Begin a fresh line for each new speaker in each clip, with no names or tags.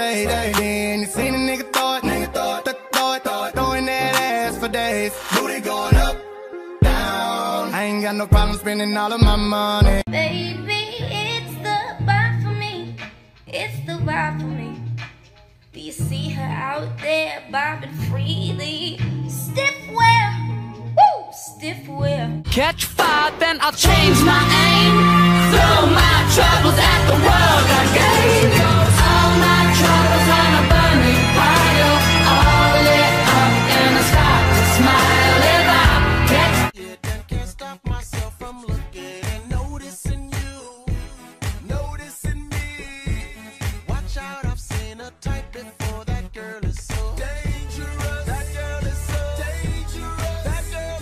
day. Then you seen a nigga throw it, throwing that ass for days. Booty going up, down. I ain't got no problem spending all of my money.
Baby, it's the vibe for me. It's the vibe for me. Do you see her out there bobbing freely? Stiff wear, woo, stiff wear.
Catch fire, then I'll change my aim. Throw my troubles at the world again. All my troubles on a burning pile. All lit up and I stop to smile. If I catch
I can't stop myself from looking and noticing you, noticing me. Watch out, I've seen a type before. That girl is so dangerous. That girl is so dangerous. That girl.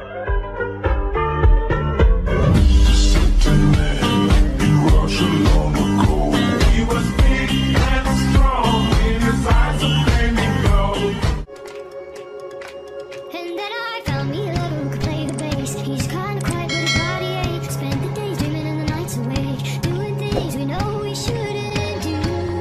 And then I found me a lover who could play the bass. He's kinda quiet but his body ache. Spent the days dreaming and the nights awake, doing things we know we shouldn't do.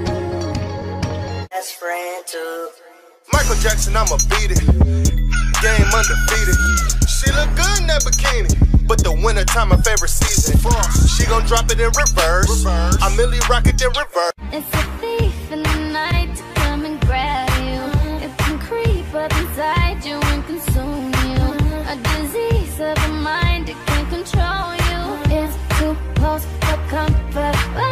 Best friend too.
Michael Jackson, I'ma beat it. Game undefeated. She look good in that bikini, but the winter time my favorite season. She gon' drop it in reverse. I Millie rock it in reverse.
It's a thief in the night to come and grab you. It can creep up inside you and consume you. A disease of the mind, it can control you. It's too close for comfort.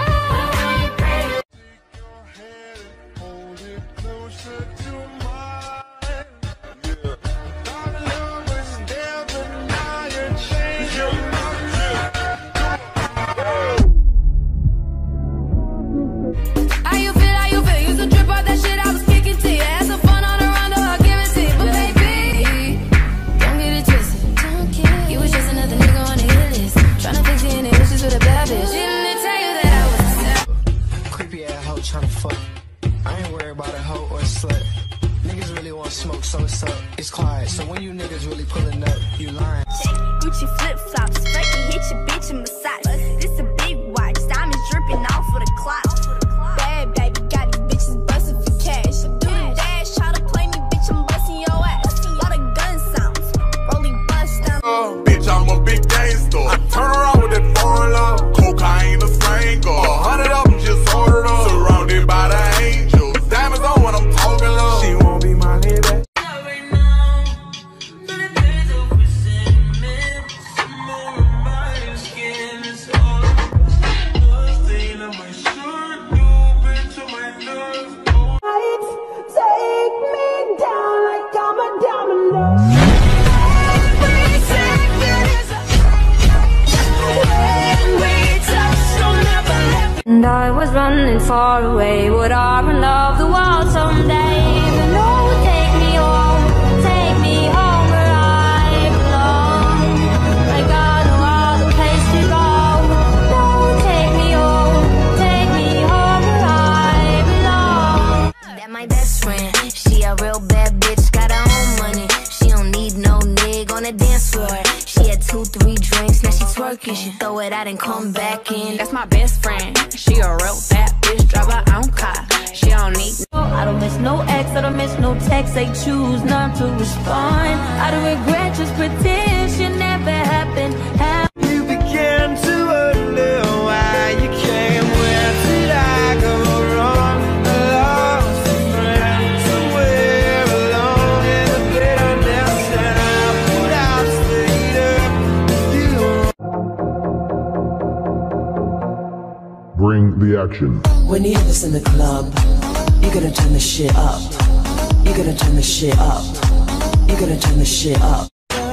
How you feel, how you feel? Used to trip off that shit I was kicking to you. Had some fun on the run, though I'll give it to you. But baby, don't get it twisted. You was just another nigga on the hit list, tryna fix any issues with a bad bitch. Didn't they tell you that I was
Creepy ass hoe tryna fuck. I ain't worried about a hoe or a slut. Niggas really want smoke, so it's up. It's quiet, so when you niggas really pulling up, you lying.
Gucci flip flops, fucking hit your bitch and massage. This a big watch, diamonds dripping off of the clock. Bad baby, got these bitches busting for cash. Do the dash, try to play me, bitch, I'm busting your ass. Lot of gun sounds, rolling bust down.
Bitch, I'm a big gangster. I turn around with that foreign love. Cocaine a slango. 100 of them just ordered up. Surrounded by the angels. Diamonds on when I'm talking low. She won't be my nigga.
And I was running far away, would I run off the wall someday? But no, take me home where I belong. I got no other place to go. No, take me home where I belong. That my best friend, she a real bad bitch, got her own money. She don't need no nigga on the dance floor. She had 2-3 drinks, now she twerking. She throw it out and come back in.
That's my best friend. She a real bad bitch, drive her own car. She don't need
I don't miss no ex, I don't miss no text. They choose not to respond. I don't regret, just pretend shit never happened.
You began to wonder why you came. Where did I go wrong? I lost a friend somewhere alone in the bitterness, and I put out straight up.
Bring the action.
When you hear this in the club, you gotta turn the shit up. You gotta turn the shit up. You gotta turn the shit up.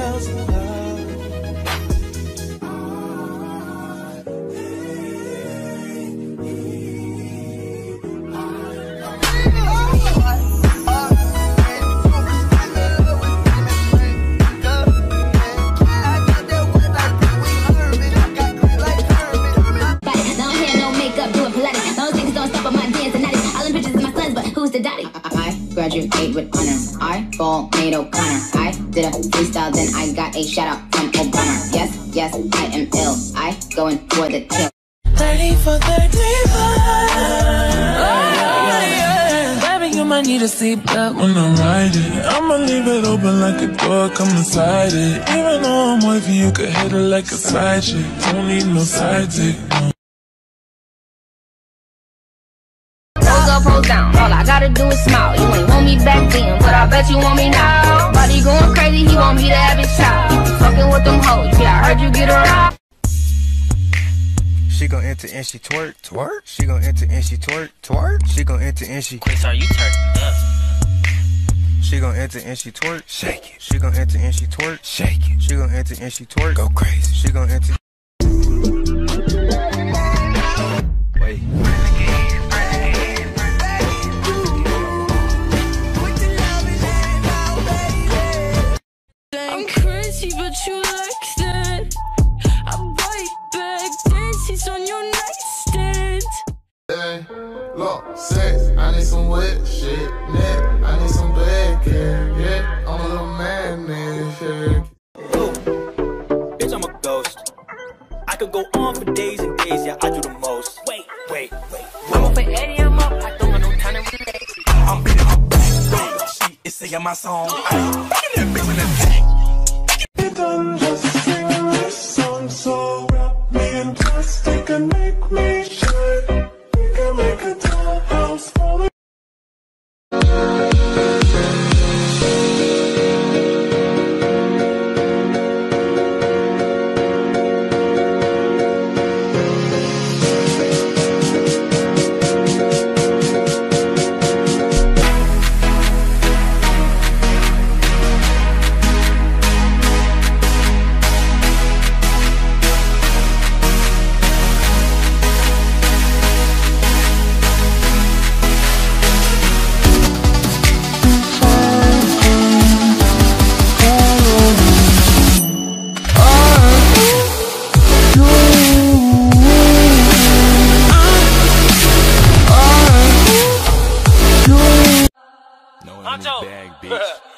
Graduate with honors. I fall made O'Connor. I did a freestyle, then I got a shout out from Obama. Yes, I am ill. I going for the kill.
30 for 35.
Oh, yeah.
you might need a seatbelt when I ride it. I'ma leave it open like a door, come inside it. Even though I'm wifey, you could hit it like a side chick. Don't need no side dick, no.
Pose up, pose down, all I gotta do is smile. You ain't want me back then, but I bet you want me now. Body going crazy, he want me to have his child. You fucking with them hoes, yeah, I heard you get around.
She gon' enter and she twerk, twerk. She gon' enter and she twerk, twerk. She gon' enter and she.
Chris, are you turned up?
She gon' enter and she twerk, shake it. She gon' enter and she twerk, shake it. She gon' enter and she twerk, go crazy. She gon' enter. Wait.
I'm crazy, but you like that. I bite back, dances on your nightstand.
Hey, look, sex, I need some wet shit, neck, I need some bad care, yeah, I'm a little man, man, shit.
Bitch, I'm a ghost. I could go on for days and days, yeah, I do the most. Wait. I'm up for Eddie, I'm up, I don't got no time to relate.
I'm beating her back, she is singing my song. Ayy, that bitch in the tank.
You done just sing this song, so wrap me in plastic and make me shine. We can make a dollhouse for the
bag, bitch.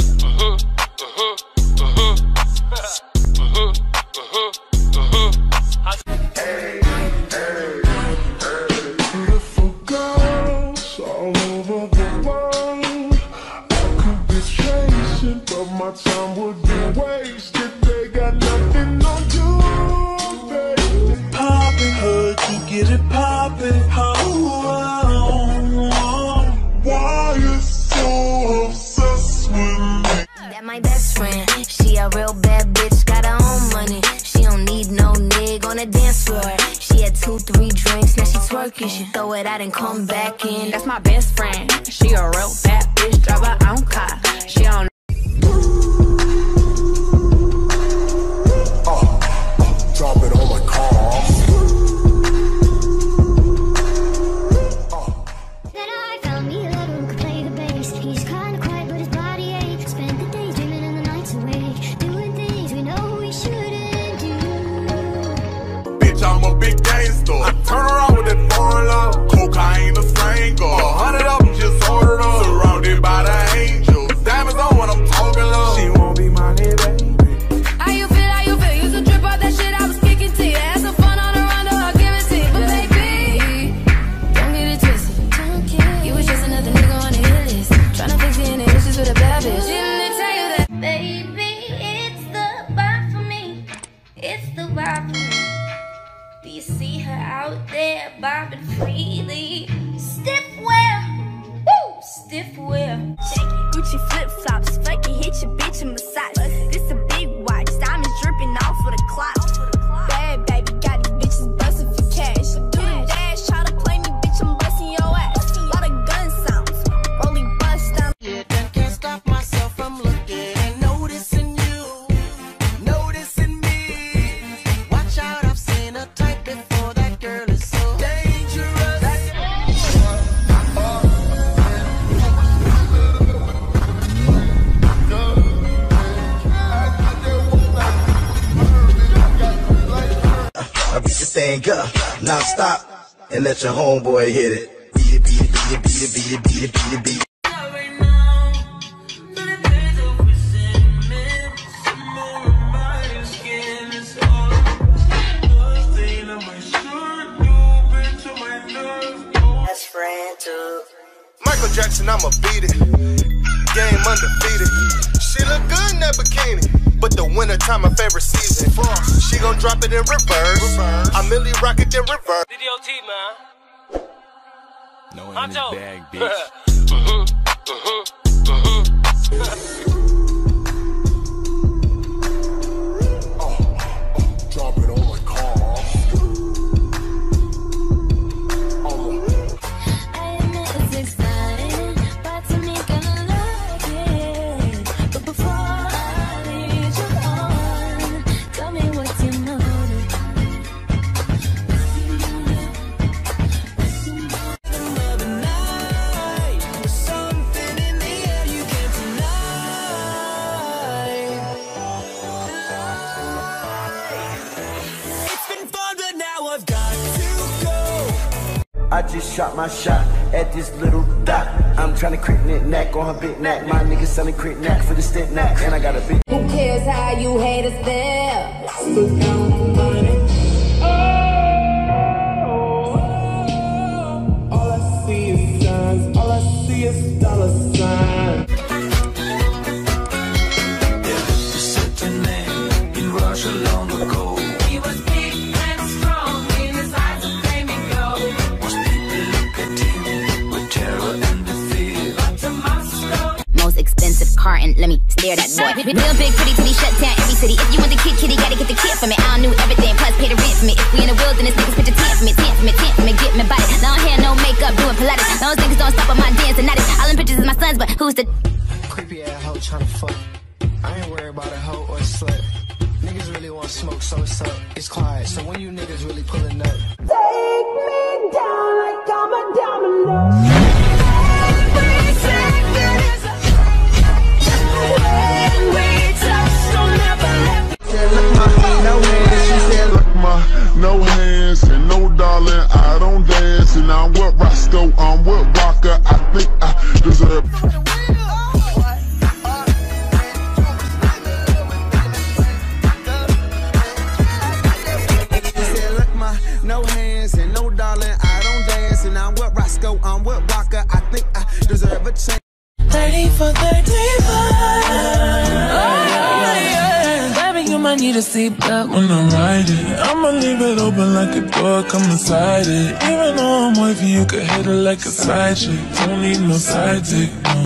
beautiful girls all over the world. I could be chasing, but my time would be wasted. They got nothing on you, baby. Poppin', heard you get it poppin'. Why you so obsessed with me?
That my best friend, she a real bad bitch, got her own money. She don't need no nigga on the dance floor. She had 2-3 drinks, now she twerking. She throw it out and come back in. That's my best friend, she a real bad bitch, drive her own car. She don't.
Drop it on my car.
Then I found me a lover who could play the bass. He's kinda quiet, but his body ain't. Spent the days dreaming and the nights awake, doing things we know we shouldn't do.
Bitch, I'm a big gangster. I turn around with that foreign love. Cocaine, a stranger. 100 of them just ordered up. Surrounded by the angels. Diamonds on when I'm talking love. She won't be my little baby.
How you feel, how you feel? Used to drip off that shit I was kicking to you. Had some fun on the round, I'll give it to you. But baby, don't get it twisted. You was just another nigga on the hit list. Tryna fix your inner issues with a bad bitch. Didn't they tell you that?
Baby, it's the vibe for me. It's the vibe for me. Do you see her out there bobbing freely? Stiff wear, woo, stiff wear.
Gucci flip flops, fucking hit your bitch in massage. This a big watch, diamonds dripping off of the clock. Bad baby, got these bitches bustin' for cash. Do the dash, try to play me, bitch, I'm bustin' your ass. Lot of gun sounds, rolling bust down.
Yeah, then can't stop myself from looking and noticing you, noticing me. Watch out, I've seen a type before. That girl is so dangerous.
I beat the thing up, non-stop, and let your homeboy hit it. Beat it, beat it, beat it, beat it, beat it, beat it, beat it, beat it.
Michael
Jackson, I'ma beat it. Game undefeated. She look good in that bikini, but the winter time my favorite season. She gon' drop it in reverse. I merely rock it in reverse.
DDOT, man.
No in this bag, bitch.
Drop it on the car.
I admit it's exciting, but to me gonna like it. But before I lead you on, tell me what's your motive.
Another night, there's something in the air you can't deny. It's been fun, but now I've got to go.
I just shot my shot at this little dot. I'm tryna crit knack on her big neck. My niggas selling crit knack for the stint knack, and I got a big.
Who cares how you hate us there?
All I see is signs, all I see is dollar signs.
You said your name in Russia long ago. He was big and strong, in his eyes of flaming gold. Most people look at him with terror and the fear. But to Moscow,
Most expensive carton, let me stare that boy. Real big pretty titty, shut down every city. If you want the kid, kitty, gotta get the kid for me. I don't knew everything, plus pay the rent for me. If we in the wilderness, niggas put the tent for me, tent for me, tent for me, get me body. Long hair, no makeup, doing Pilates. Those niggas don't stop on my dance and all them pictures is my sons, but who's the
Creepy ass hoe tryna fuck. I ain't worried about a hoe or a slut. Niggas really want smoke, so it's up. It's quiet, so when you niggas really pulling up.
take me down like I'm a domino. Every second is a when we touch, don't never let me.
She said, look, my no hands and no darling. I don't dance, and I'm with Roscoe, I'm with Rocker. I think I deserve.
No hands and no darling, I don't dance, and I'm with Roscoe, I'm with Rocker. I think I deserve a chance. 30 for 35.
Baby, you might need a seatbelt when I ride it. I'ma leave it open like a door, come inside it. Even though I'm wavy, you could hit it like a side chick. Don't need no side dick, no.